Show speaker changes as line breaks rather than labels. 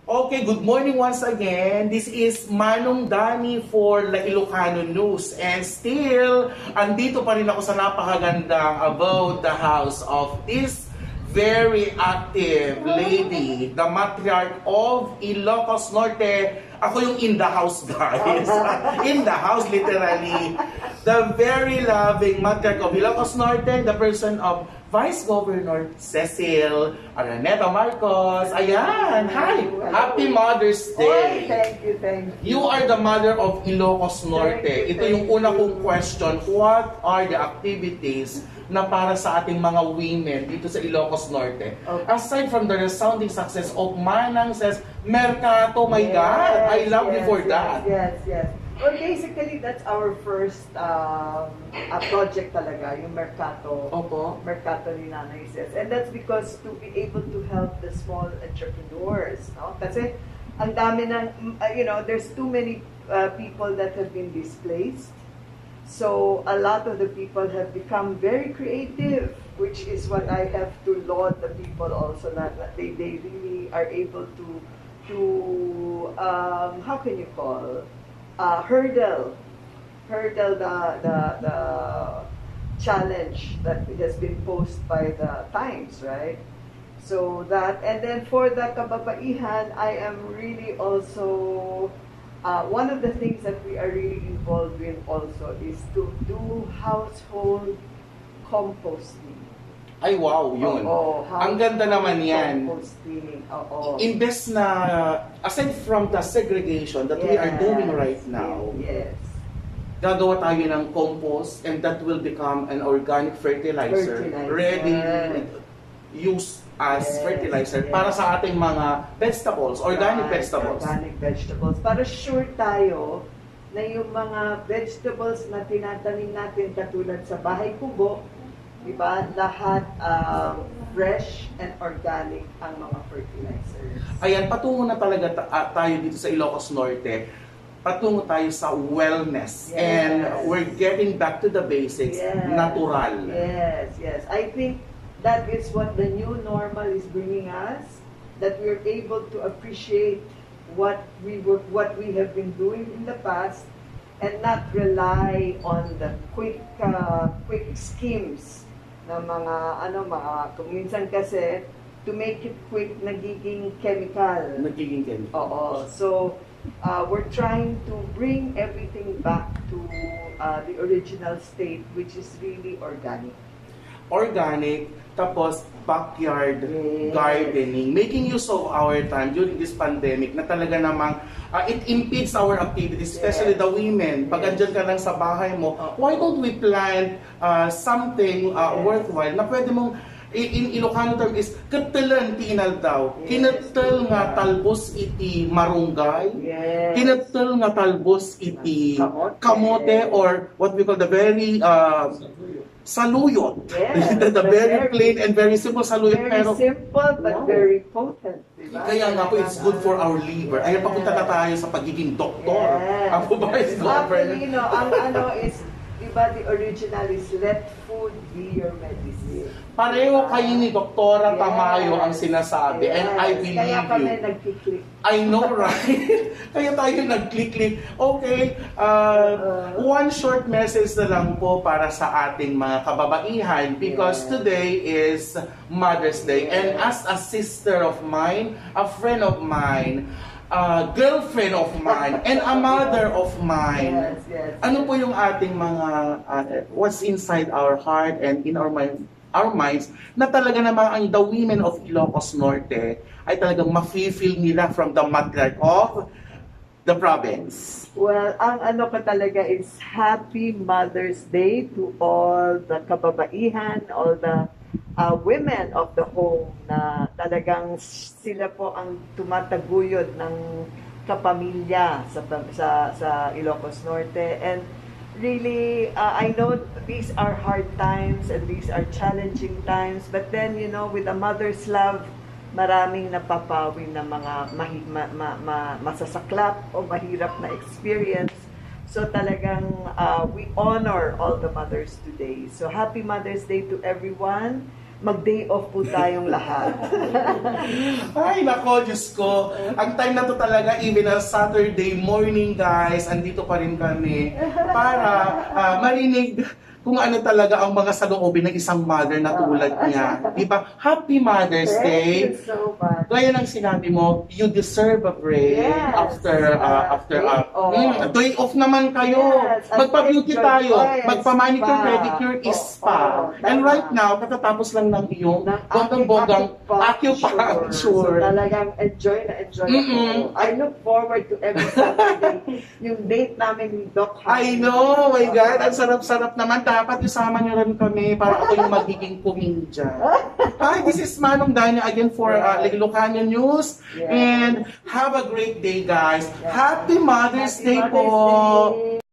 Okay, good morning once again. This is Manong Dani for La Ilocano News. And still, andito pa rin ako sa napakagandang About the House of this very active lady, the matriarch of Ilocos Norte. Ako yung in the house, guys. In the house, literally. The very loving matriarch of Ilocos Norte, the person of Vice Governor Cecil Araneta Marcos. Ayan, hi! Happy Mother's Day!
Oh, thank you, thank you.
You are the mother of Ilocos Norte. Ito yung una kong question. What are the activities na para sa ating mga women dito sa Ilocos Norte? Okay. Aside from the resounding success of Manang says, Mercato, my God! I love you for that.
Yes. Well, basically, that's our first project talaga, yung Mercato.
Opo.
Mercato ni Nanay Ses. And that's because to be able to help the small entrepreneurs. No? Kasi ang dami ng, there's too many people that have been displaced. So a lot of the people have become very creative, which is what I have to laud the people also, that they really are able to how can you call, hurdle the challenge that has been posed by the times, right? So that, and then for the kababaihan, I am really also one of the things that we are really involved in also is to do household composting.
Ay, wow, yun. Ang ganda naman yan. Imbes na, aside from the segregation that we are doing right now, gagawa tayo ng compost and that will become an organic fertilizer. Ready use as fertilizer para sa ating mga vegetables, organic vegetables.
Organic vegetables. Para sure tayo na yung mga vegetables na tinatanim natin katulad sa bahay kubo, diba? Lahat fresh and organic ang mga fertilizers.
Ayan, patungo na talaga tayo dito sa Ilocos Norte. Patungo tayo sa wellness.
Yes.
And we're getting back to the basics, natural.
Yes. I think that is what the new normal is bringing us, that we're able to appreciate what we have been doing in the past and not rely on the quick schemes na mga minsan kasi to make it quick nagiging chemical. Oo. So we're trying to bring everything back to the original state, which is really organic, tapos backyard gardening, making use of our time during this pandemic na talaga namang it impedes our activities, especially the women. Pag andyan ka lang sa bahay mo, why don't we plant something worthwhile na pwede mong, in Ilocano term is, katalan tinal daw. Kinatal nga talbos iti marunggay. Kinatal nga talbos iti kamote, or what we call the very saluyot. The very plain and very simple saluyot. Very simple but very potent. Diba?
Kaya nga po, it's good for our liver. Ayan, papunta na tayo sa pagiging doktor. Ako ba is governor?
Actually, ang is, diba, the original is let food be your medicine.
Pareho kayo ni Doktora Tamayo ang sinasabi, and I believe
kaya kami
you.
nag-click.
I know, right? Kaya tayo nag-click. Okay, one short message na lang po para sa ating mga kababaihan, because today is Mother's Day, and as a sister of mine, a friend of mine, a girlfriend of mine, and a mother of mine, ano po yung ating mga what's inside our heart and in our minds, na talaga namang ang the women of Ilocos Norte ay talagang ma-feel nila from the matriarch of the province.
Well, ang ko talaga is Happy Mother's Day to all the kababaihan, all the women of the home, na talagang sila po ang tumataguyod ng kapamilya sa Ilocos Norte. And really, I know these are hard times and these are challenging times, but then, with a mother's love, maraming napapawi na mga masasaklap o mahirap na experience. So talagang we honor all the mothers today. So happy Mother's Day to everyone. mag-day off po tayong lahat.
Ay, nako, Diyos ko. Ang time na to talaga, even a Saturday morning, guys, andito pa rin kami para marinig kung ano talaga ang mga saloobin ng isang mother na tulad niya. Diba? Happy Mother's Day!
Thank you so much.
Gaya ng sinabi mo, you deserve a break
Yes.
after day off naman kayo.
Yes.
Magpa-beauty
Enjoy.
tayo.
Yes.
Magpa-manicure,
Spa.
pedicure, spa. And
Tama.
right now, katatapos lang ng iyong
Ng
bonggang-bonggang
acupuncture.
acupuncture.
So talagang enjoy na enjoy
Mm-mm.
ako. I look forward to every Saturday. Yung date namin ni Doc
I know, my God, ang sarap-sarap naman. Dapat isama niyo rin kami para ako yung magiging kumindya. Hi, this is Manong Danya again for Ilocano News.
Yeah.
And have a great day, guys.
Yeah.
Happy Mother's
Happy
Day
Mother's
po!
Day.